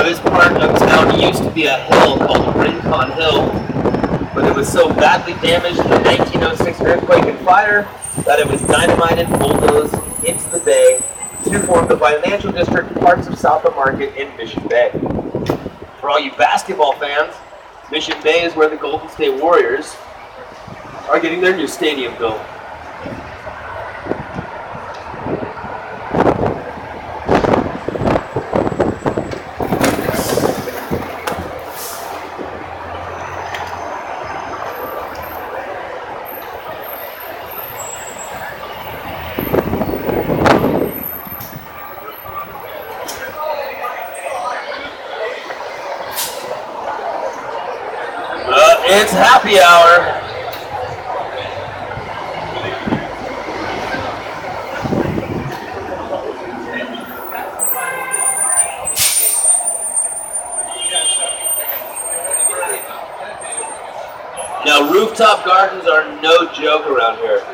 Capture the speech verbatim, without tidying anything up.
Now this part of town used to be a hill called Rincon Hill, but it was so badly damaged in the nineteen oh six earthquake and fire that it was dynamited and bulldozed into the bay to form the financial district parts of South of Market in Mission Bay. For all you basketball fans, Mission Bay is where the Golden State Warriors are getting their new stadium built. It's happy hour. Now, rooftop gardens are no joke around here.